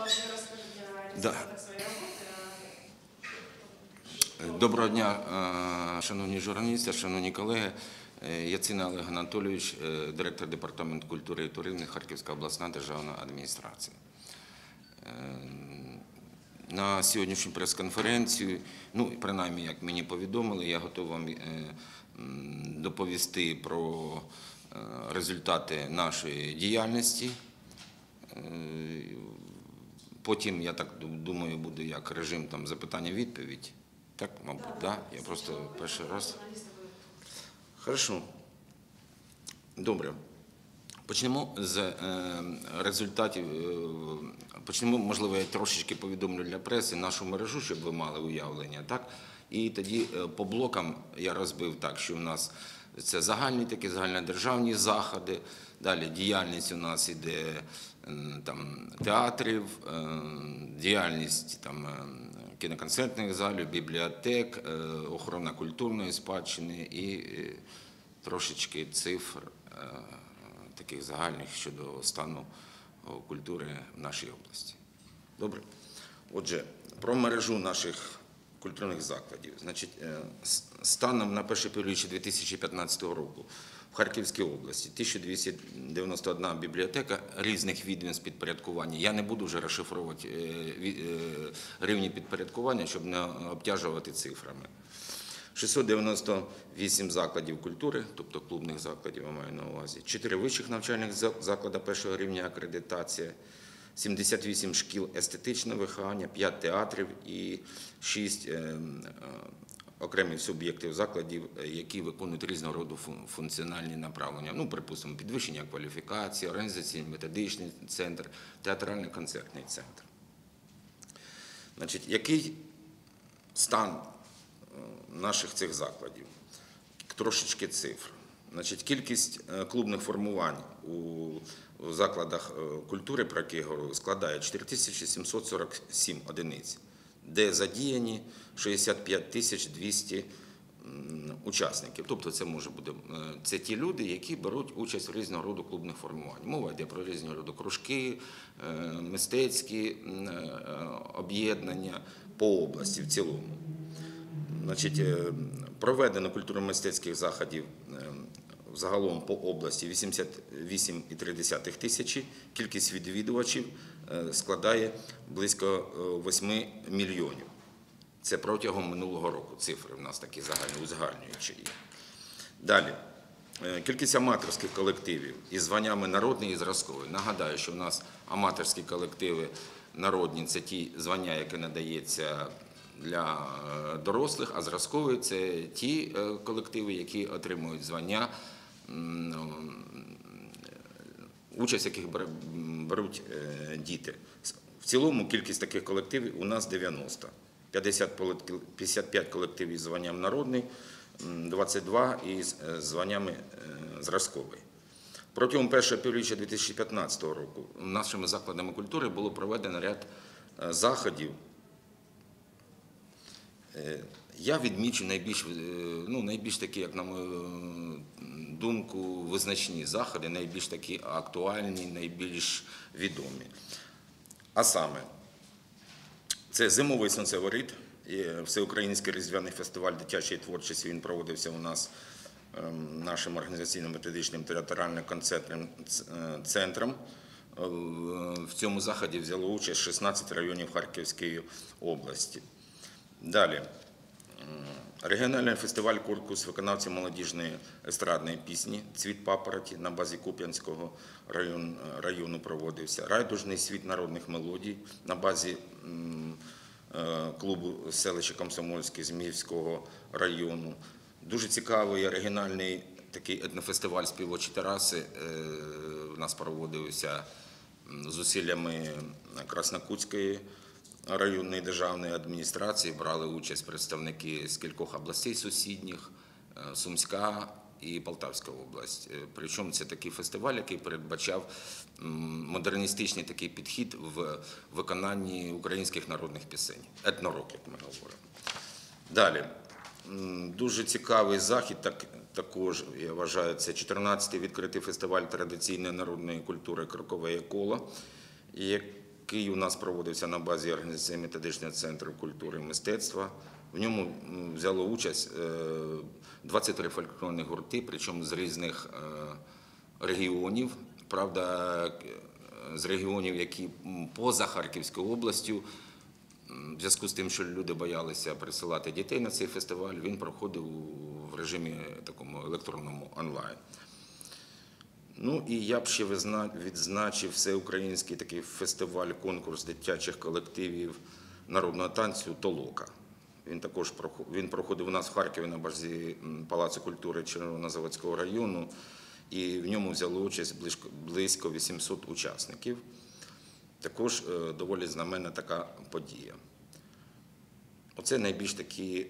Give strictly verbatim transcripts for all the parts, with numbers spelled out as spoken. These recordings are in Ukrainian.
вже розкажуть генеральний Да. секретар своєї роботи. Доброго дня, шановні журналісти, шановні колеги. Яцина Олег Анатолійович, директор Департаменту культури і туризму, Харківська обласна державна адміністрація. На сьогоднішню прес-конференцію, ну, принаймні, як мені повідомили, я готовий вам доповісти про результати нашої діяльності. Потім, я так думаю, буде як режим там запитання-відповідь. Так, мабуть, так? Да? Я просто перший раз. Хорошо. Добре. Почнемо з результатів. Почнемо, можливо, я трошечки повідомлю для преси нашу мережу, щоб ви мали уявлення, так? І тоді по блокам я розбив так, що у нас це загальні такі загальнодержавні заходи, далі діяльність у нас іде там театрів, діяльність там кіноконцертних залів, бібліотек, охорона культурної спадщини і трошечки цифр таких загальних щодо стану культури в нашій області. Добре? Отже, про мережу наших культурних закладів. Значить, станом на перше півріччя дві тисячі п'ятнадцятого року в Харківській області тисяча двісті дев'яносто одна бібліотека різних відомств підпорядкування. Я не буду вже розшифровувати рівні підпорядкування, щоб не обтяжувати цифрами. шістсот дев'яносто вісім закладів культури, тобто клубних закладів, я маю на увазі, чотири вищих навчальних заклади першого рівня акредитація, сімдесят вісім шкіл естетичного виховання, п'ять театрів і шість окремих суб'єктів закладів, які виконують різного роду функціональні направлення. Ну, припустимо, підвищення кваліфікації, організаційний методичний центр, театральний концертний центр. Значить, який стан наших цих закладів? Трошечки цифр. Значить, кількість клубних формувань у закладах культури, про які я говорю, складає чотири тисячі сімсот сорок сім одиниць, де задіяні шістдесят п'ять тисяч двісті учасників. Тобто це може бути це ті люди, які беруть участь в різного роду клубних формувань. Мова йде про різного роду кружки, мистецькі об'єднання по області в цілому. Значить, проведено культурно-мистецьких заходів загалом по області вісімдесят вісім цілих три десятих тисячі, кількість відвідувачів складає близько восьми мільйонів. Це протягом минулого року цифри в нас такі загальні, узагальнюючі. Далі, кількість аматорських колективів із званнями народний і зразковий. Нагадаю, що в нас аматорські колективи народні – це ті звання, які надається для дорослих, а зразкові – це ті колективи, які отримують звання, участь в яких беруть діти. В цілому кількість таких колективів у нас дев'яносто. п'ятдесят п'ять колективів із званням народний, двадцять два із званнями зразковий. Протягом першого півріччя дві тисячі п'ятнадцятого року нашими закладами культури було проведено ряд заходів. Я відмічу найбільш, ну, найбільш такі, як на мою думку, визначні заходи, найбільш такі актуальні, найбільш відомі. А саме, це зимовий сонцеворіт, всеукраїнський різдвяний фестиваль дитячої творчості, він проводився у нас нашим організаційно-методичним театрально-концертним центром. В цьому заході взяло участь шістнадцять районів Харківської області. Далі, регіональний фестиваль «Конкурс виконавців молодіжної естрадної пісні «Цвіт папороті» на базі Куп'янського району, району проводився. Райдужний світ народних мелодій на базі клубу селища Комсомольське Зміївського району. Дуже цікавий оригінальний такий етнофестиваль «Співочі тераси» у нас проводився зусиллями Краснокутської районної державної адміністрації. Брали участь представники з кількох областей сусідніх, Сумська і Полтавська область. Причому це такий фестиваль, який передбачав модерністичний такий підхід в виконанні українських народних пісень. Етнорок, як ми говоримо. Далі. Дуже цікавий захід, так, також, я вважаю, це чотирнадцятий відкритий фестиваль традиційної народної культури «Крокове коло», який у нас проводився на базі організаційно-методичного центру культури і мистецтва. В ньому взяло участь двадцять три фольклорних гурти, причому з різних регіонів. Правда, з регіонів, які поза Харківською областю. В зв'язку з тим, що люди боялися присилати дітей на цей фестиваль, він проходив в режимі такому електронному онлайн. Ну і я б ще відзначив всеукраїнський такий фестиваль, конкурс дитячих колективів народного танцю «Толока». Він також він проходив у нас в Харкові на базі Палацу культури Червонозаводського району, і в ньому взяло участь близько вісімсот учасників. Також доволі знаменна така подія. Оце найбільш такі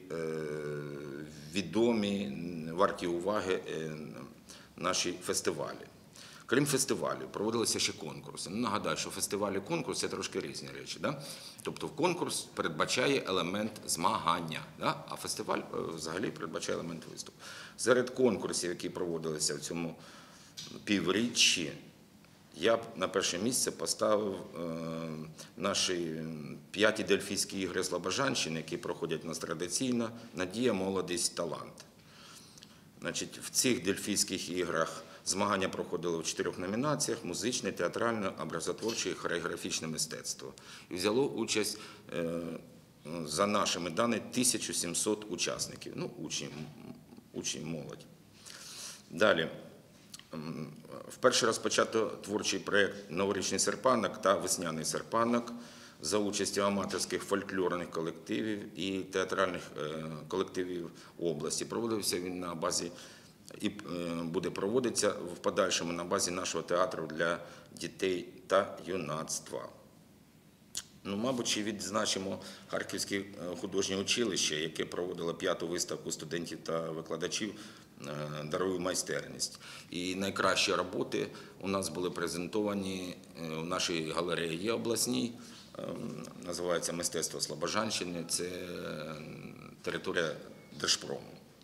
відомі, варті уваги наші фестивалі. Крім фестивалів, проводилися ще конкурси. Ну, нагадаю, що фестивалі і конкурс – це трошки різні речі. Да? Тобто конкурс передбачає елемент змагання, да? А фестиваль взагалі передбачає елемент виступу. Серед конкурсів, які проводилися в цьому півріччі, я б на перше місце поставив е, наші п'яті Дельфійські ігри Слобожанщини, які проходять у нас традиційно, «Надія, молодість, талант». Значить, в цих Дельфійських іграх змагання проходили в чотирьох номінаціях – музичне, театральне, образотворче і хореографічне мистецтво. І взяло участь, е, за нашими даними, тисяча сімсот учасників, ну, учні, учні молодь. Далі. Вперше розпочато творчий проєкт «Новорічний серпанок» та «Весняний серпанок» за участю аматорських фольклорних колективів і театральних колективів області. Проводився він на базі і буде проводитися в подальшому на базі нашого театру для дітей та юнацтва. Ну, мабуть, ще відзначимо Харківське художнє училище, яке проводило п'яту виставку студентів та викладачів «Дарую майстерність». І найкращі роботи у нас були презентовані в нашій галереї обласній, називається «Мистецтво Слобожанщини», це територія Держпрому.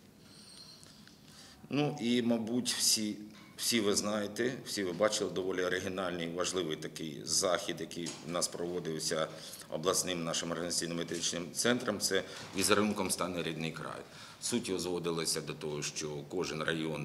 Ну і, мабуть, всі, всі ви знаєте, всі ви бачили доволі оригінальний, важливий такий захід, який у нас проводився обласним нашим організаційно-методичним центром, це «Візерунком стане рідний край». Суть його зводилася до того, що кожен район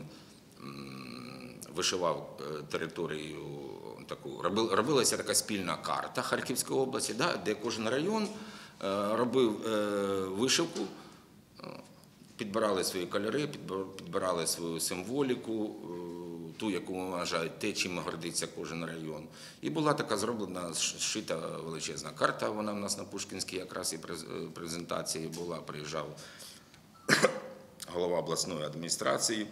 вишивав територію таку, робилася така спільна карта Харківської області, да, де кожен район робив вишивку, підбирали свої кольори, підбирали свою символіку, ту, яку вважають те, чим гордиться кожен район. І була така зроблена, зшита величезна карта, вона в нас на Пушкінській якраз і презентації була, приїжджав голова обласної адміністрації.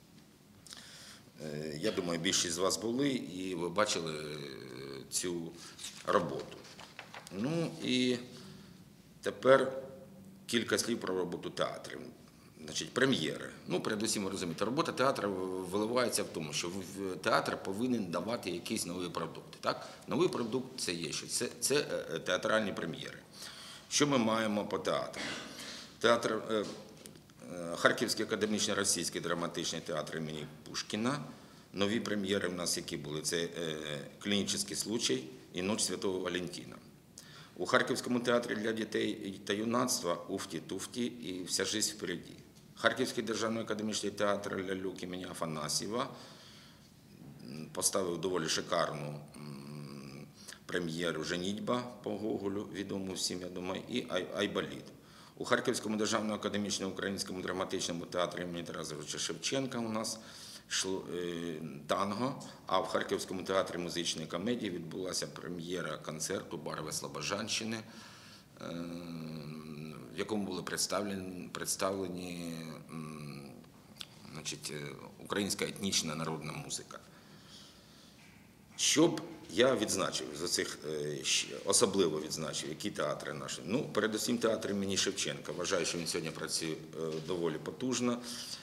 Я думаю, більшість з вас були і ви бачили цю роботу. Ну і тепер кілька слів про роботу театрів. Значить, прем'єри. Ну, передусім, ви розумієте, робота театру виливається в тому, що театр повинен давати якісь нові продукти. Так? Новий продукт – це є що? Це, це театральні прем'єри. Що ми маємо по театру? Театр, Харківський академічний російський драматичний театр імені Пушкіна. Нові прем'єри в нас які були? Це «Клінічний случай» і «Ніч Святого Валентина». У Харківському театрі для дітей та юнацтва «Уфті-туфті» і «Вся жизнь впереді». Харківський державний академічний театр ляльок імені Афанасьєва поставив доволі шикарну прем'єру «Женітьба» по Гоголю, відому всім, я думаю, і «Айболіт». У Харківському державному академічному українському драматичному театрі імені Тараса Шевченка у нас танго, а в Харківському театрі музичної комедії відбулася прем'єра концерту «Барви Слобожанщини», в якому були представлені, представлені значить, українська етнічна народна музика. Щоб я відзначив, за цих, особливо відзначив, які театри наші. Ну, передусім театр імені Шевченка. Вважаю, що він сьогодні працює доволі потужно.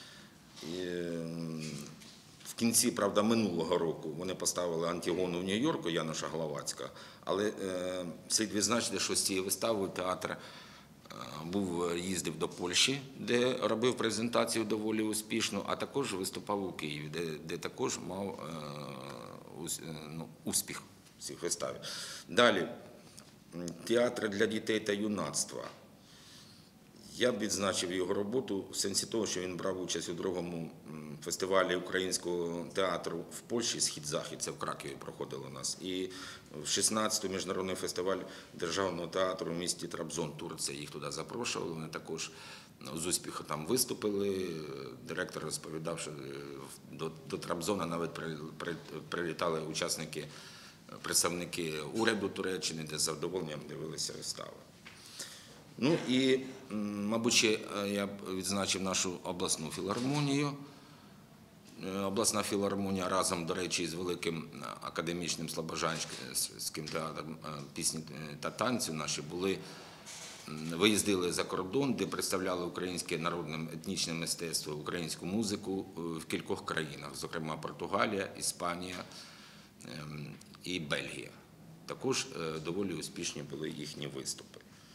В кінці, правда, минулого року вони поставили «Антигону» в Нью-Йорку Януша Гловацька, але е, слід відзначити, що з цією виставою театр е, був, їздив до Польщі, де робив презентацію доволі успішну, а також виступав у Києві, де, де також мав е, ус, е, ну, успіх. цій виставі. Далі. Театр для дітей та юнацтва. Я б відзначив його роботу в сенсі того, що він брав участь у другому фестивалі українського театру в Польщі «Схід-Захід», це в Кракові проходило у нас. І в шістнадцятий міжнародний фестиваль державного театру в місті Трабзон, Турція. Їх туди запрошували, вони також з успіхом там виступили. Директор розповідав, що до, до Трабзона навіть при, при, прилітали учасники, представники уряду Туреччини, де з задоволенням дивилися вистави. Ну і, мабуть, ще я б відзначив нашу обласну філармонію. Обласна філармонія разом, до речі, з Великим академічним Слобожанським театром пісні та танцю наші були, виїздили за кордон, де представляли українське народне етнічне мистецтво, українську музику в кількох країнах, зокрема Португалія, Іспанія і Бельгія. Також доволі успішні були їхні виступи.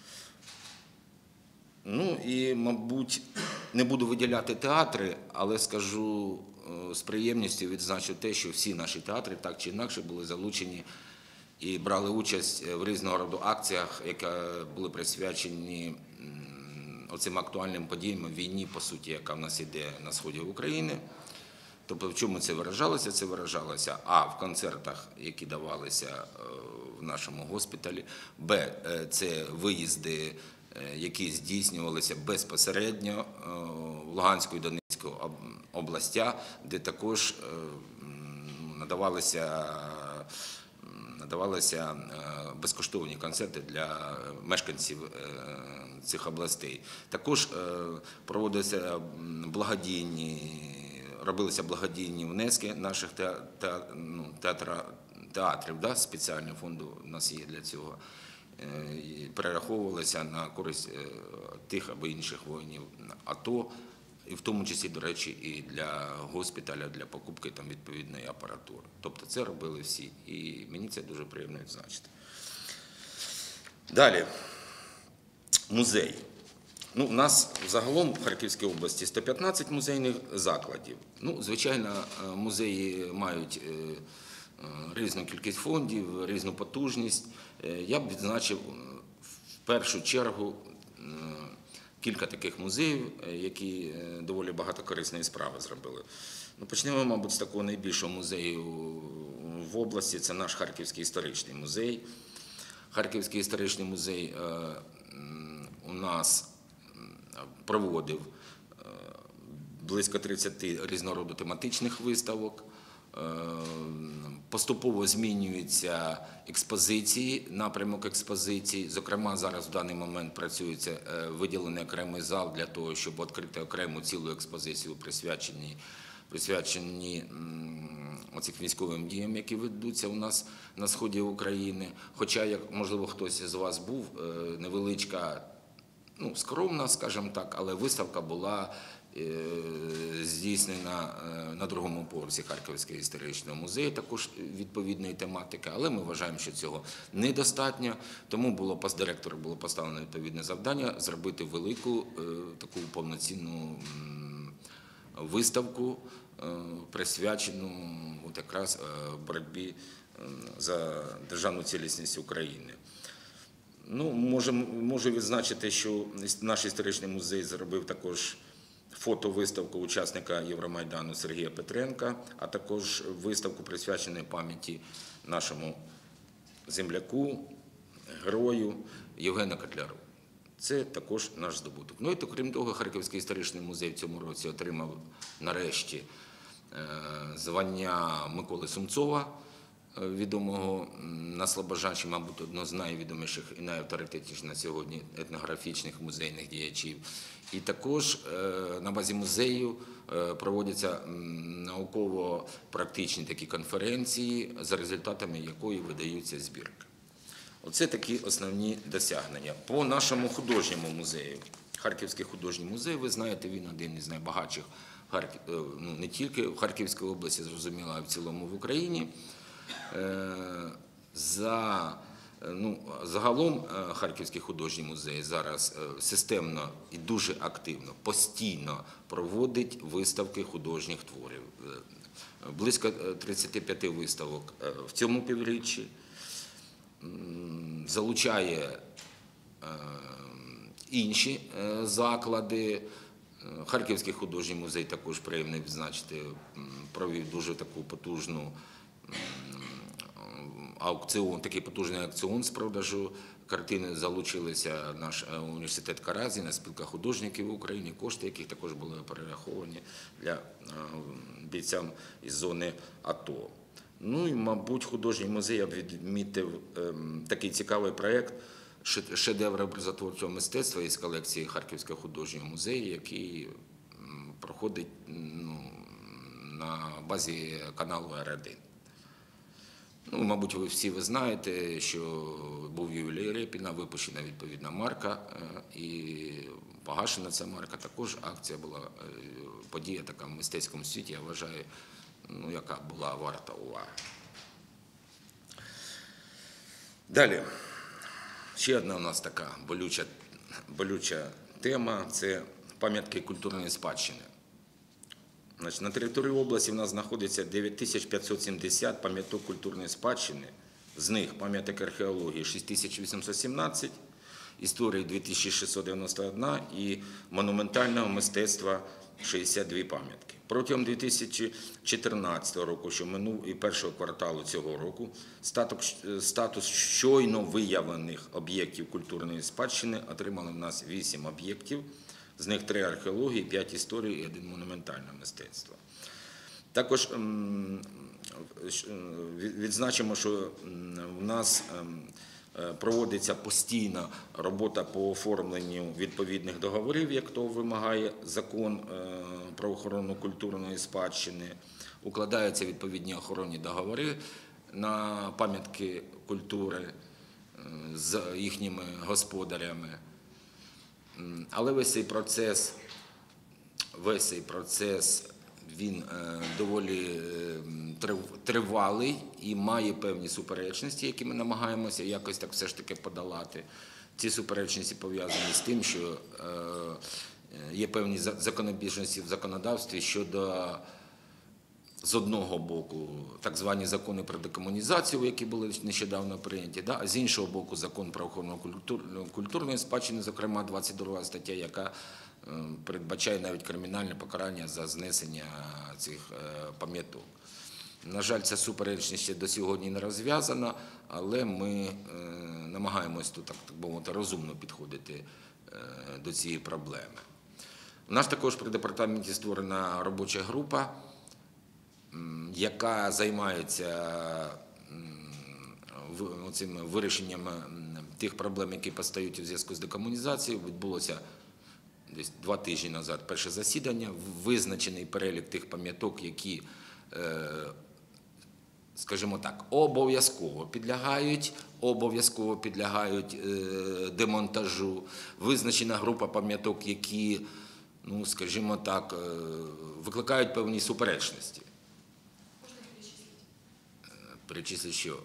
Ну і, мабуть, не буду виділяти театри, але скажу з приємністю, відзначу те, що всі наші театри так чи інакше були залучені і брали участь в різного роду акціях, які були присвячені оцим актуальним подіям війні, по суті, яка в нас іде на сході України. Тобто в чому це виражалося? Це виражалося а. в концертах, які давалися в нашому госпіталі, б. це виїзди, які здійснювалися безпосередньо в Луганську і Донецьку областях, де також надавалися, надавалися безкоштовні концерти для мешканців цих областей. Також проводилися благодійні, робилися благодійні внески наших театрів, да, спеціальний фонд у нас є для цього. Перераховувалися на користь тих або інших воїнів АТО, і в тому числі, до речі, і для госпіталя, для покупки там відповідної апаратури. Тобто це робили всі, і мені це дуже приємно відзначити. Далі, музей. Ну, у нас загалом в Харківській області сто п'ятнадцять музейних закладів. Ну, звичайно, музеї мають різну кількість фондів, різну потужність. Я б відзначив в першу чергу кілька таких музеїв, які доволі багато корисної справи зробили. Ну, почнемо, мабуть, з такого найбільшого музею в області, це наш Харківський історичний музей. Харківський історичний музей у нас проводив близько тридцяти різного роду тематичних виставок. Поступово змінюються експозиції, напрямок експозицій. Зокрема, зараз в даний момент працюється виділений окремий зал для того, щоб відкрити окрему цілу експозицію, присвячені, присвячені оцих військовим діям, які ведуться у нас на сході України. Хоча, як, можливо, хтось з вас був, невеличка, ну, скромна, скажімо так, але виставка була здійснена на другому поверсі Харківського історичного музею, також відповідної тематики, але ми вважаємо, що цього недостатньо, тому було, директору було поставлено відповідне завдання зробити велику таку повноцінну виставку, присвячену от якраз боротьбі за державну цілісність України. Ну, можу, можу відзначити, що наш історичний музей зробив також фотовиставку учасника Євромайдану Сергія Петренка, а також виставку, присвячену пам'яті нашому земляку, герою Євгену Котляру. Це також наш здобуток. Ну і, крім того, Харківський історичний музей в цьому році отримав нарешті звання Миколи Сумцова, відомого на Слобожанщині, мабуть, одного з найвідоміших і найавторитетніших на сьогодні етнографічних музейних діячів. І також на базі музею проводяться науково-практичні такі конференції, за результатами якої видаються збірки. Оце такі основні досягнення. По нашому художньому музею. Харківський художній музей, ви знаєте, він один із найбагатших, ну, не тільки в Харківській області, зрозуміло, а в цілому в Україні. За, ну, загалом Харківський художній музей зараз системно і дуже активно, постійно проводить виставки художніх творів. Близько тридцяти п'яти виставок в цьому півріччі. залучає інші заклади. Харківський художній музей також приємно відзначити, провів дуже таку потужну аукціон, такий потужний аукціон з продажу картини. Залучилися наш університет Каразіна, спілка художників в Україні, кошти яких також були перераховані для бійцям із зони АТО. Ну і, мабуть, художній музей я б відмітив такий цікавий проєкт «Шедевр образотворчого мистецтва» із колекції Харківського художнього музею, який проходить ну, на базі каналу Ар один. Ну, мабуть, ви всі ви знаєте, що був ювілей Рєпіна, випущена відповідна марка, і погашена ця марка. Також акція була, подія така в мистецькому світі, я вважаю, ну, яка була варта уваги. Далі. Ще одна у нас така болюча, болюча тема – це пам'ятки культурної спадщини. Значить, на території області в нас знаходиться дев'ять тисяч п'ятсот сімдесят пам'яток культурної спадщини, з них пам'яток археології шість тисяч вісімсот сімнадцять, історії дві тисячі шістсот дев'яносто одна і монументального мистецтва шістдесят дві пам'ятки. Протягом дві тисячі чотирнадцятого року, що минув, і першого кварталу цього року, статус, статус щойно виявлених об'єктів культурної спадщини отримали в нас вісім об'єктів, з них три археології, п'ять історій і один монументальне мистецтво. Також відзначимо, що в нас проводиться постійна робота по оформленню відповідних договорів, як то вимагає закон про охорону культурної спадщини. Укладаються відповідні охоронні договори на пам'ятки культури з їхніми господарями. Але весь цей процес, весь цей процес, він доволі тривалий і має певні суперечності, які ми намагаємося якось так все ж таки подолати. Ці суперечності пов'язані з тим, що є певні законобіжності в законодавстві щодо, з одного боку, так звані закони про декомунізацію, які були нещодавно прийняті, да? А з іншого боку, закон про охорону культурної спадщини, зокрема двадцять друга стаття, яка передбачає навіть кримінальне покарання за знесення цих пам'яток. На жаль, ця суперечність ще до сьогодні не розв'язана, але ми намагаємось тут, так би мовити, розумно підходити до цієї проблеми. У нас також при департаменті створена робоча група, яка займається цим вирішенням тих проблем, які постають у зв'язку з декомунізацією. Відбулося десь два тижні назад перше засідання, визначений перелік тих пам'яток, які, скажімо так, обов'язково підлягають, обов'язково підлягають демонтажу. Визначена група пам'яток, які, ну, скажімо так, викликають певні суперечності. Перечислити що?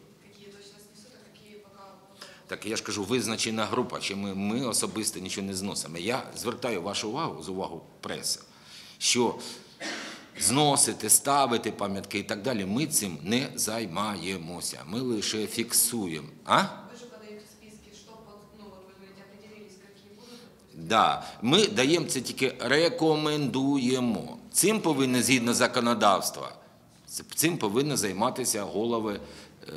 Так я ж кажу, визначена група, чи ми, ми особисто нічого не зносимо. Я звертаю вашу увагу, з увагу преси, що зносити, ставити пам'ятки і так далі, ми цим не займаємося, ми лише фіксуємо. А? Ви ж подаєте списки, що, ну, от ви говорите, определились, які будуть? Да, ми даємо це тільки рекомендуємо. Цим повинні, згідно законодавства, цим повинні займатися голови е,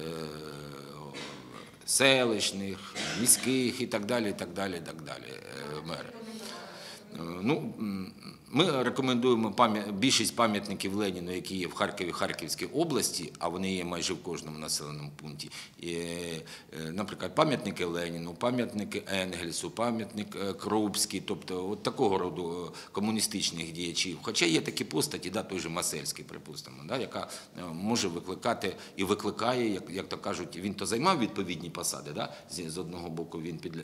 селищних, міських і так далі, і так далі, і так далі, мери. Ну, ми рекомендуємо пам'ят... більшість пам'ятників Леніну, які є в Харкові, Харківській області, а вони є майже в кожному населеному пункті. І, наприклад, пам'ятники Леніну, пам'ятники Енгельсу, пам'ятник Крупський, тобто от такого роду комуністичних діячів. Хоча є такі постаті, да, той же Масельський, припустимо, да, яка може викликати і викликає, як, як то кажуть, він то займав відповідні посади, да, з одного боку він під...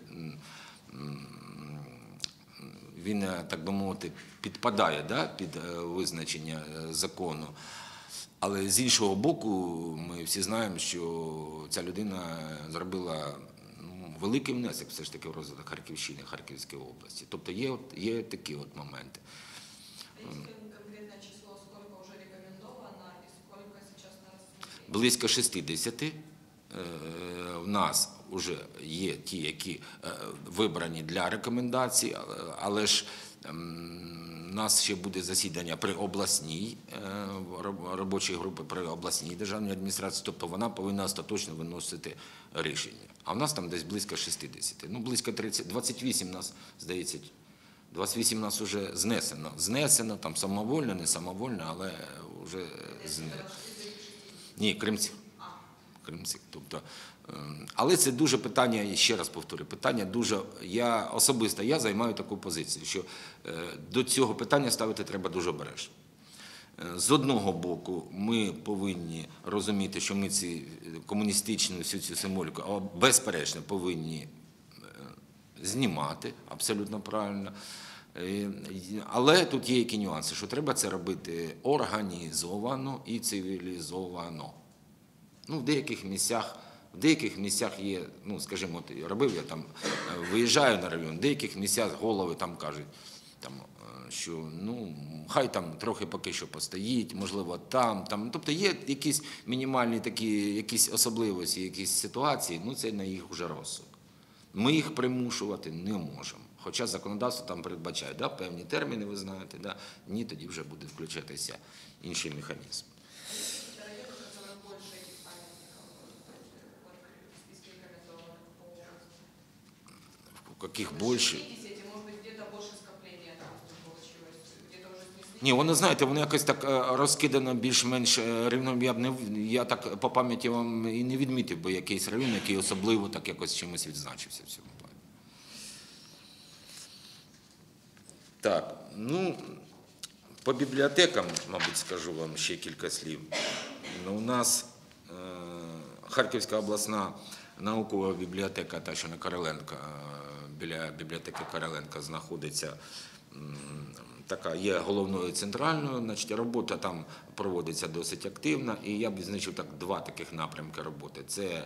він, так би мовити, підпадає, да, під визначення закону. Але з іншого боку, ми всі знаємо, що ця людина зробила, ну, великий внесок все ж таки в розвиток Харківщини, Харківської області. Тобто є, є такі от моменти. Конкретне число, скільки вже рекомендовано і скільки зараз на розсмотренні? Близько шістдесят. в нас вже є ті, які вибрані для рекомендацій, але ж у нас ще буде засідання при обласній робочій групі, при обласній державній адміністрації, тобто вона повинна остаточно виносити рішення. А в нас там десь близько шістдесят. Ну, близько тридцять, двадцять вісім нас, здається, двадцять вісім нас вже знесено. Знесено, там самовольно, не самовольно, але вже знесено. Ні, кримці. Кримці. Тобто, але це дуже питання, ще раз повторю, питання дуже, я особисто, я займаю таку позицію, що до цього питання ставити треба дуже обережно. З одного боку, ми повинні розуміти, що ми ці комуністичну всю цю символіку безперечно повинні знімати, абсолютно правильно. Але тут є які нюанси, що треба це робити організовано і цивілізовано. Ну, в деяких місцях, в деяких місцях є, ну, скажімо, от, робив я там, виїжджаю на район, в деяких місцях голови там кажуть, там, що, ну, хай там трохи поки що постоїть, можливо, там, там. Тобто є якісь мінімальні такі, якісь особливості, якісь ситуації, ну, це на їх вже розсуд. Ми їх примушувати не можемо. Хоча законодавство там передбачає, да, певні терміни, ви знаєте, да, ні, тоді вже буде включатися інший механізм. Каких больше? Ні, воно, знаєте, воно якось так розкидано більш-менш рівно. Я, не, я так по пам'яті вам і не відмітив, бо якийсь район, який особливо так якось чимось відзначився в цьому плані. Так, ну, по бібліотекам, мабуть, скажу вам ще кілька слів. Ну, у нас е, Харківська обласна наукова бібліотека, та що на Короленка, біля бібліотеки Короленка знаходиться, така є головною центральною, значить, робота там проводиться досить активно, і я б відзначив так два таких напрямки роботи. Це е,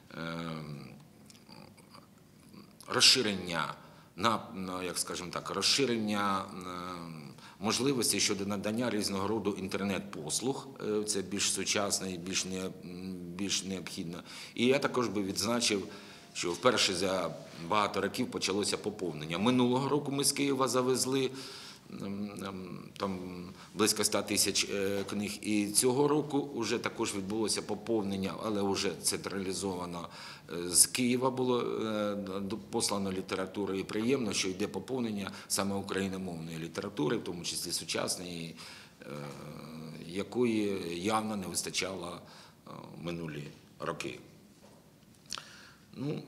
розширення, на, як скажімо так, розширення е, можливості щодо надання різного роду інтернет-послуг, це більш сучасно і більш, не, більш необхідно. І я також би відзначив, що вперше за багато років почалося поповнення. Минулого року ми з Києва завезли там близько ста тисяч книг, і цього року вже також відбулося поповнення, але вже централізовано з Києва було послано літератури, і приємно, що йде поповнення саме україномовної літератури, в тому числі сучасної, якої явно не вистачало минулі роки. Ну,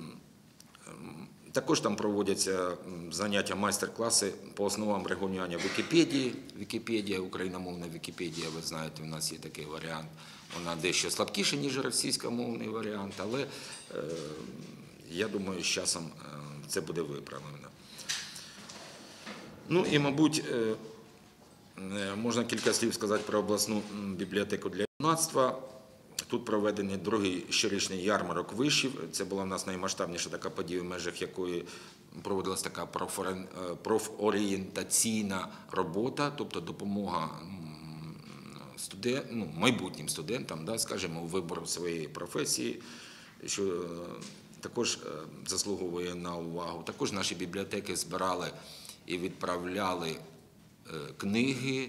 також там проводяться заняття, майстер-класи по основам регулювання Вікіпедії. Вікіпедія, україномовна Вікіпедія, ви знаєте, у нас є такий варіант. Вона дещо слабкіша, ніж російськомовний варіант, але е, я думаю, з часом це буде виправлено. Ну і, мабуть, е, можна кілька слів сказати про обласну бібліотеку для юнацтва. Тут проведений другий щорічний ярмарок вишів. Це була в нас наймасштабніша така подія, в межах якої проводилася така профорієнтаційна робота, тобто допомога студент, ну, майбутнім студентам, да, скажімо, у вибору своєї професії, що також заслуговує на увагу. Також наші бібліотеки збирали і відправляли книги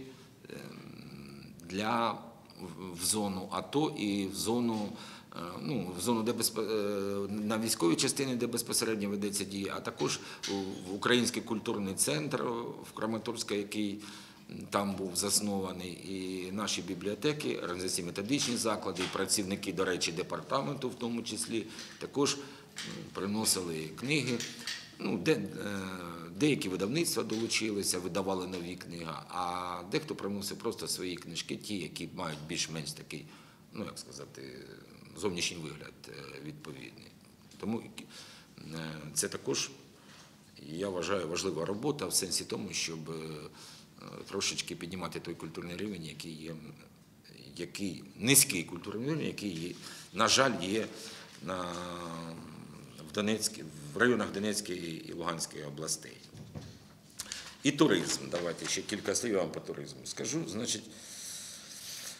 для в зону АТО і в зону, ну, в зону, де безп... на військовій частині, де безпосередньо ведеться дія, а також в Український культурний центр в Краматорську, який там був заснований, і наші бібліотеки, організаційні методичні заклади, і працівники, до речі, департаменту в тому числі, також приносили книги. Ну, де, деякі видавництва долучилися, видавали нові книги, а дехто приносив просто свої книжки, ті, які мають більш-менш такий, ну, як сказати, зовнішній вигляд відповідний. Тому це також, я вважаю, важлива робота в сенсі тому, щоб трошечки піднімати той культурний рівень, який є, який, низький культурний рівень, який, є, на жаль, є на Донецькій, в районах Донецької і Луганської областей. І туризм. Давайте ще кілька слів вам по туризму скажу. Значить,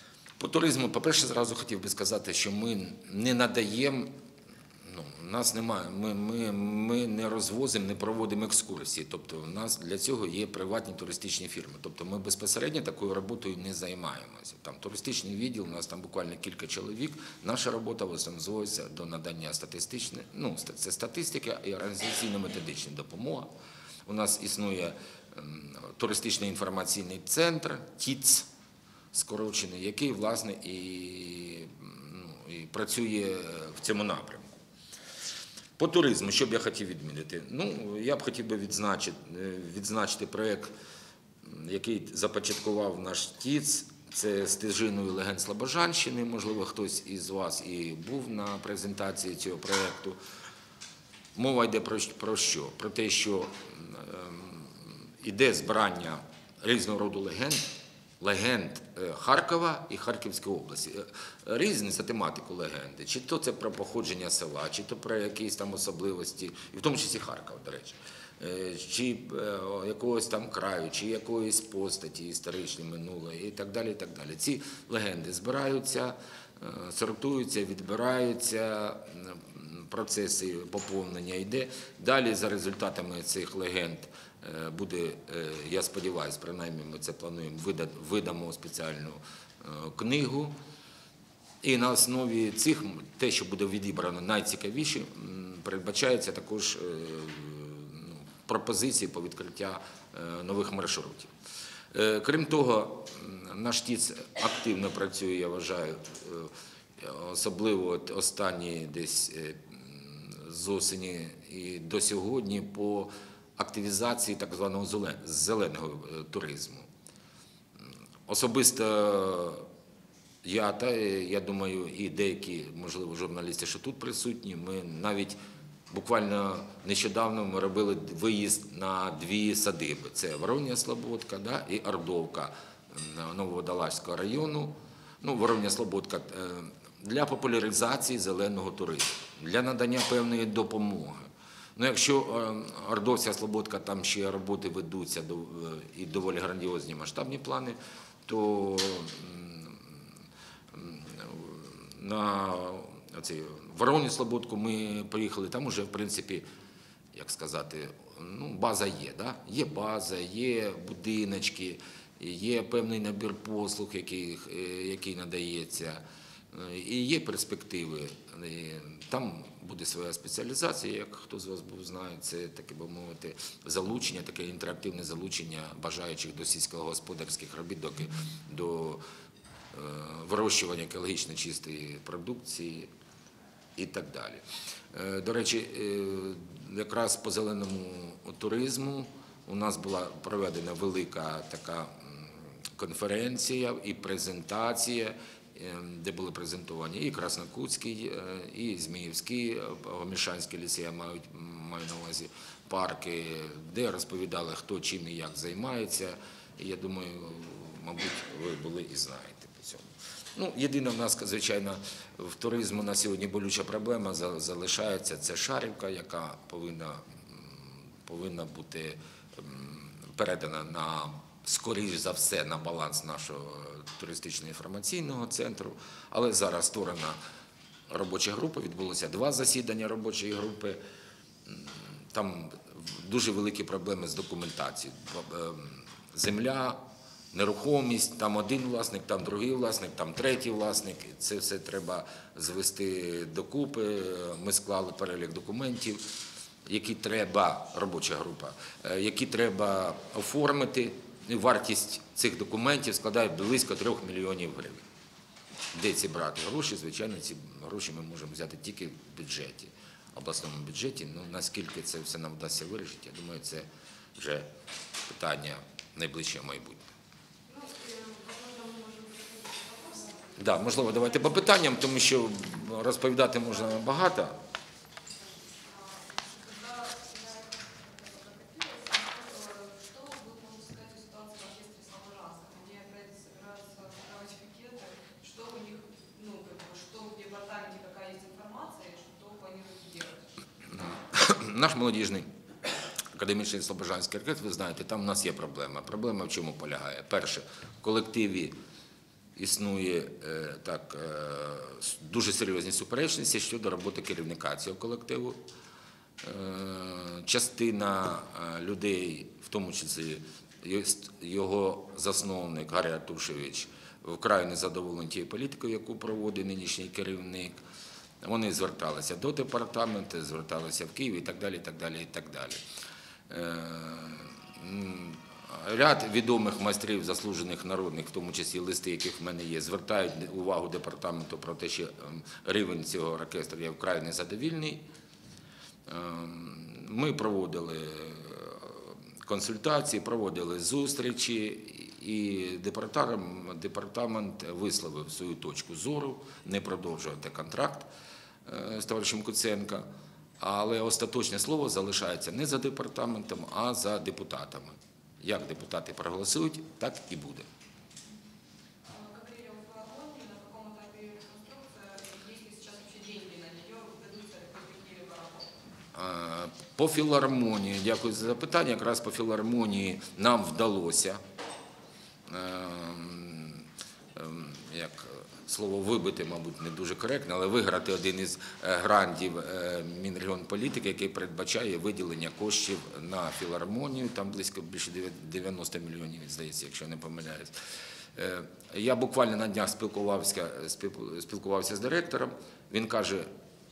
По туризму, по-перше, зразу хотів би сказати, що ми не надаємо, ну, у нас немає, ми, ми, ми не розвозимо, не проводимо екскурсії. Тобто у нас для цього є приватні туристичні фірми. Тобто ми безпосередньо такою роботою не займаємося. Там туристичний відділ, у нас там буквально кілька чоловік. Наша робота в основному зводиться до надання статистичної, ну, це статистика і організаційно-методична допомога. У нас існує туристичний інформаційний центр, ТІЦ, скорочений, який, власне, і, ну, і працює в цьому напрямку. По туризму, що б я хотів відмітити? Ну, я б хотів би відзначити, відзначити проєкт, який започаткував наш ТІЦ, це стежиною легенд Слобожанщини. Можливо, хтось із вас і був на презентації цього проєкту. Мова йде про, про що? Про те, що йде збирання різного роду легенд, легенд Харкова і Харківської області. Різні за тематику легенди. Чи то це про походження села, чи то про якісь там особливості, і в тому числі Харкова, до речі, чи якогось там краю, чи якоїсь постаті історичної минулої і так далі, і так далі. Ці легенди збираються, сортуються, відбираються, процеси поповнення йде. Далі за результатами цих легенд буде, я сподіваюся, принаймні ми це плануємо, видамо спеціальну книгу. І на основі цих, те, що буде відібрано найцікавіше, передбачається також пропозиції по відкриття нових маршрутів. Крім того, наш ТІЦ активно працює, я вважаю, особливо останні десь з осені і до сьогодні по активізації так званого зеленого туризму. Особисто я, та я думаю, і деякі, можливо, журналісти, що тут присутні, ми навіть буквально нещодавно ми робили виїзд на дві садиби. Це Вороння Слободка, да, і Ордовка Нововодолазького району. Ну, Вороння Слободка для популяризації зеленого туризму, для надання певної допомоги. Ну, якщо Ордовська Слободка, там ще роботи ведуться і доволі грандіозні масштабні плани, то на Воронню Слободку ми приїхали, там вже, в принципі, як сказати, ну, база є, да? Є база, є будиночки, є певний набір послуг, який, який надається, і є перспективи. Там буде своя спеціалізація, як хто з вас був знає, це, таке би мовити, залучення, таке інтерактивне залучення бажаючих до сільськогосподарських робіт, до, до вирощування екологічно чистої продукції і так далі. До речі, якраз по зеленому туризму у нас була проведена велика така конференція і презентація, де були презентовані і Краснокутський, і Зміївський, Гомельчанський ліс, я маю, маю на увазі, парки, де розповідали, хто чим і як займається. І я думаю, мабуть, ви були і знаєте по цьому. Ну, єдина в нас, звичайно, в туризму на сьогодні болюча проблема залишається, це Шарівка, яка повинна, повинна бути передана на, скоріш за все, на баланс нашого туристично-інформаційного центру. Але зараз створена робоча група, відбулося два засідання робочої групи. Там дуже великі проблеми з документацією. Земля, нерухомість, там один власник, там другий власник, там третій власник. Це все треба звести докупи. Ми склали перелік документів, які треба, робоча група, які треба оформити. Вартість цих документів складає близько трьох мільйонів гривень. Де ці брати гроші? Звичайно, ці гроші ми можемо взяти тільки в бюджеті, обласному бюджеті. Ну, наскільки це все нам вдасться вирішити, я думаю, це вже питання найближчого майбутнього. Да, можливо, давайте по питанням, тому що розповідати можна багато. Наш молодіжний академічний Слобожанський оркестр, ви знаєте, там у нас є проблема. Проблема в чому полягає? Перше, в колективі існує е, так, е, с- дуже серйозні суперечності щодо роботи керівника цього колективу. Е, Частина е, людей, в тому числі є- його засновник Гаррій Артушевич, вкрай незадоволені тією політикою, яку проводить нинішній керівник. Вони зверталися до департаменту, зверталися в Київ і так далі, і так далі, і так далі. Е, м, Ряд відомих майстрів, заслужених народних, в тому числі листи, яких в мене є, звертають увагу департаменту про те, що ем, рівень цього оркестру є вкрай незадовільний. Ем, Ми проводили е, консультації, проводили зустрічі, і департамент, департамент висловив свою точку зору не продовжувати контракт е, з товаришем Куценка, але остаточне слово залишається не за департаментом, а за депутатами. Як депутати проголосують, так і буде. Говорили о филармонии, на каком этапе ее реконструкция, есть ли сейчас вообще деньги на нее, ведутся ли какие-либо работы? Е, По філармонії, дякую за запитання, якраз по філармонії нам вдалося, ем, ем, як слово вибити, мабуть, не дуже коректно, але виграти один із е, грантів е, Мінрегіонполітики, який передбачає виділення коштів на філармонію, там близько більше дев'яноста мільйонів, здається, якщо я не помиляюсь. Е, Я буквально на днях спілкувався, спіл- спілкувався з директором, він каже,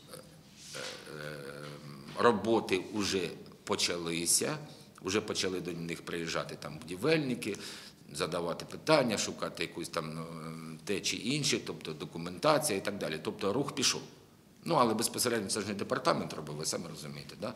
роботи вже почалися, вже почали до них приїжджати там будівельники, задавати питання, шукати якусь там ну, те чи інше, тобто документація і так далі. Тобто рух пішов. Ну, але безпосередньо це ж не департамент робив, ви самі розумієте. Да?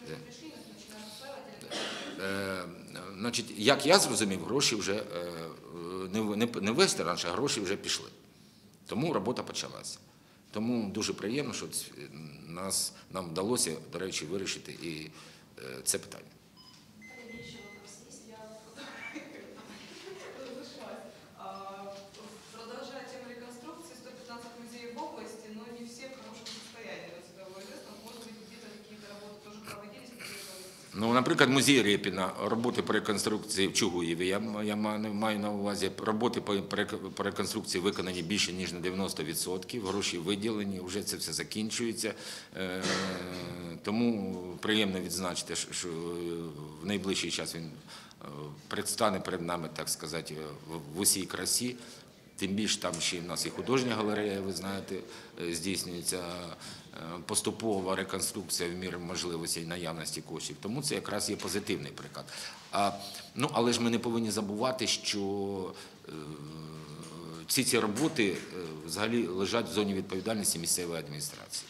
Е, Значить, як я зрозумів, гроші вже е, не, не, не весь тираж, а гроші вже пішли. Тому робота почалася. Тому дуже приємно, що ц- нас, нам вдалося, до речі, вирішити і е, це питання. Коллеги, еще вопрос есть? Я разошлась. А, Продолжая тему реконструкции, сто пятнадцать музеев в области, но не все в хорошем состоянии, насколько известно. Может быть, где-то какие-то работы тоже проводились, где-то Ну, наприклад, музей Рєпіна, роботи по реконструкції в Чугуєві, я, м- я маю маю на увазі, роботи по, перек- по реконструкції виконані більше, ніж на дев'яносто відсотків, гроші виділені, вже це все закінчується. Е, Тому приємно відзначити, що- що в найближчий час він е, предстане перед нами, так сказати, в- в усій красі. Тим більше там ще в нас і художня галерея, ви знаєте, е, здійснюється е, поступова реконструкція в міру можливості і наявності коштів. Тому це якраз є позитивний приклад. А, ну, але ж ми не повинні забувати, що е, ці ці роботи е, взагалі лежать в зоні відповідальності місцевої адміністрації.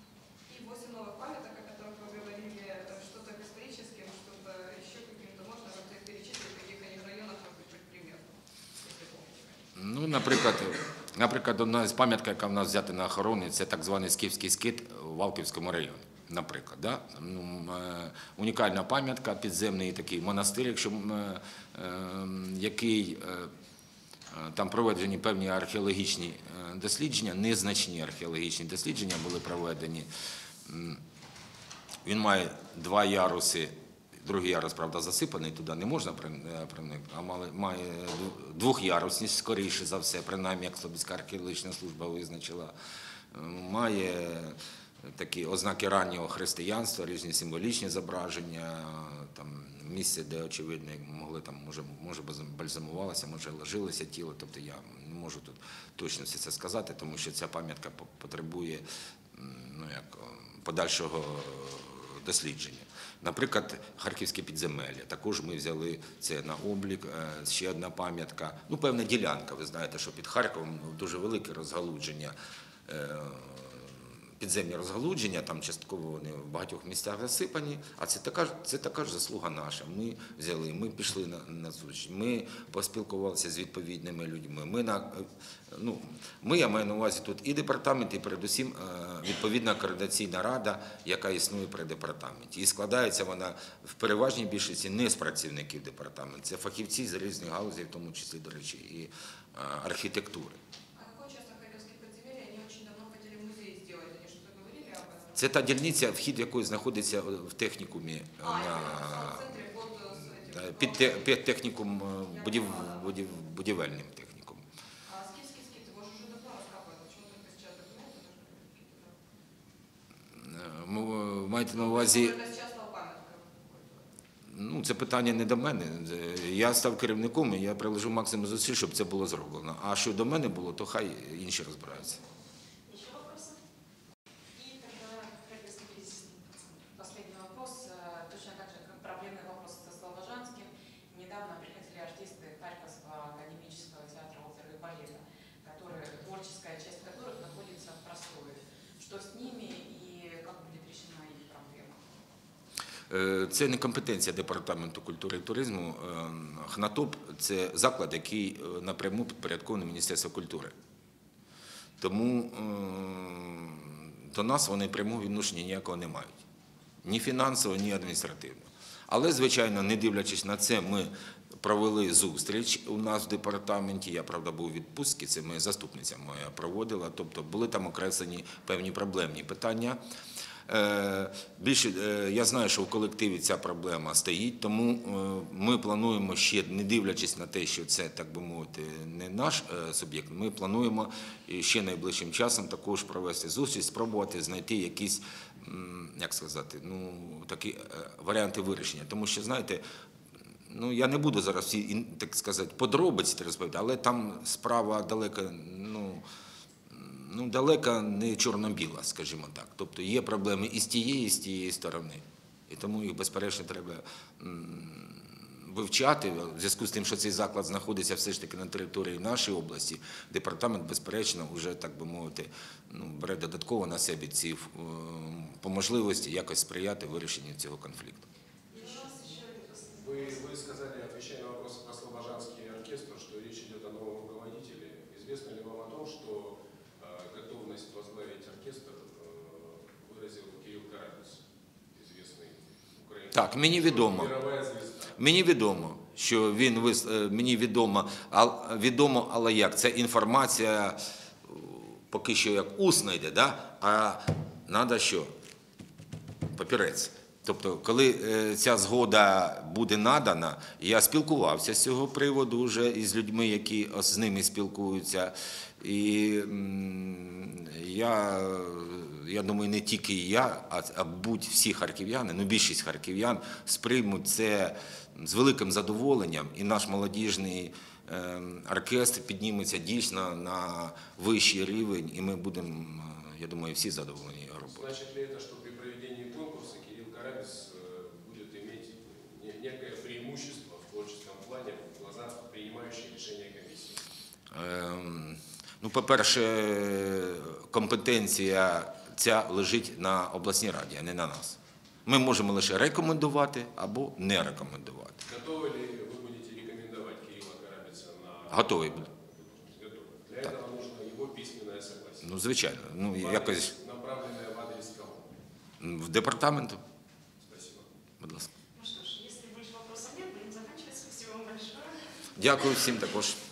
и восемь новых памяток, о которых вы говорили, это что-то к историческим, что-то еще каким-то. Можно как-то их перечислить, в каких они районах, может быть, хоть примерно, если помните? Ну, наприклад, наприклад, одна з пам'ятка, яка в нас взята на охорону, це так званий Скіфський скит в Валківському районі. Наприклад, да? Ну, е, унікальна пам'ятка, підземний такий монастир, якщо м, е, е, який е, е, там проведені певні археологічні е, дослідження, незначні археологічні дослідження були проведені. М, Він має два яруси. Другий ярус, правда, засипаний, туди не можна проникнути, а мали- має двохярусність, скоріше за все, принаймні, як Слобідська археологічна служба визначила. Е, Має такі ознаки раннього християнства, різні символічні зображення, там місце, де, очевидно, могли там, може, може бальзамувалося, може ложилося тіло. Тобто я не можу тут точно все це сказати, тому що ця пам'ятка по- потребує м, ну, як, о, подальшого дослідження. Наприклад, Харківське підземелля. Також ми взяли це на облік. Е, Ще одна пам'ятка. Ну, певна ділянка. Ви знаєте, що під Харковом дуже велике розгалудження, е, підземні розгалудження, там частково вони в багатьох місцях засипані, а це така, ж- це така ж заслуга наша. Ми взяли, ми пішли на, на зустріч, ми поспілкувалися з відповідними людьми. Ми, на, е, ну, ми, я маю на увазі тут і департамент, і передусім е, відповідна координаційна рада, яка існує при департаменті. І складається вона в переважній більшості не з працівників департаменту, це фахівці з різних галузей, в тому числі, до речі, і е, архітектури. А какой участок Харьковских подземелий они очень давно хотели музей сделать? Они что-то говорили об этом? Це та дільниця, вхід якої знаходиться в технікумі е, А, на, в центре под э, с этим. під, те- під технікум, е, будів, будів, будівельним технікумом. А Скифский м- маєте на увазі. Якась часто пам'ятка. Ну, це питання не до мене. Я став керівником, і я приложу максимум зусиль, щоб це було зроблено. А що до мене було, то хай інші розбираються. Еще вопросы? И тогда Харьковский кризисный центр. Последний вопрос. Э, Точно так же, как проблемный вопрос со Слобожанским. Недавно приходили артисты Харьковского академического театра оперы и балета, которые, творческая часть которых находится в простое. Что с ними и как будет решена их проблема? Е, Це не компетенція Департаменту культури і туризму. Е, ХНАТОП – це заклад, який е, напряму підпорядкований Міністерству культури. Тому е, до нас вони прямого відношення ніякого не мають. Ні фінансово, ні адміністративно. Але, звичайно, не дивлячись на це, ми провели зустріч у нас в департаменті. Я, правда, був у відпустці, це моя заступниця моя проводила. Тобто були там окреслені певні проблемні питання. Е, Більше, е, я знаю, що в колективі ця проблема стоїть, тому е, ми плануємо ще, не дивлячись на те, що це, так би мовити, не наш е, суб'єкт, ми плануємо ще найближчим часом також провести зустріч, спробувати знайти якісь, м, як сказати, ну, такі е, варіанти вирішення. Тому що, знаєте, ну, я не буду зараз всі, так сказати, подробиці розповідати, але там справа далеко, ну, Ну, далека не чорно-біла, скажімо так. Тобто є проблеми і з тієї, і з тієї сторони. І тому їх, безперечно, треба вивчати. В зв'язку з тим, що цей заклад знаходиться все ж таки на території нашої області, департамент, безперечно, вже, так би мовити, ну, бере додатково на себе ці по можливості якось сприяти вирішенню цього конфлікту. Вы, вы сказали, отвечая на вопрос про Слобожанский оркестр, что речь идет о новом руководителе. Известно ли вам о том, что э, готовность возглавить оркестр э, выразил Кирилл Карабис, известный украинский? Так, мені відомо. Мировая звезда. Мені відомо, що він вис... е, мені відомо, а відомо, але як це інформація е, поки що як усна йде, да? А треба що? Папірець. Тобто, коли е, ця згода буде надана, я спілкувався з цього приводу вже із людьми, які з ними спілкуються. І м, я, я думаю, не тільки я, а, а будь всі харків'яни, ну більшість харків'ян сприймуть це з великим задоволенням, і наш молодіжний е, оркестр підніметься дійсно на вищий рівень, і ми будемо, я думаю, всі задоволені його роботою. Значит ли это, что при проведении конкурса Кирилл Карабис э, будет иметь не- некое преимущество в творческом плане в глазах принимающей решения комиссии? Ем, Ну, по-перше, компетенція ця лежить на обласній раді, а не на нас. Ми можемо лише рекомендувати або не рекомендувати. Готовы ли вы будете рекомендовать Кирилла Карабиса на... Готовий буду. Готовы. Для этого нужно его письменное согласие. Ну, звичайно. Ну, В якось адрес, направленное в адрес кого? в департаменту, Спасибо. будь ласка. Ну что ж, если больше вопросов нет, будем заканчивать. Спасибо вам большое. Дякую всім також.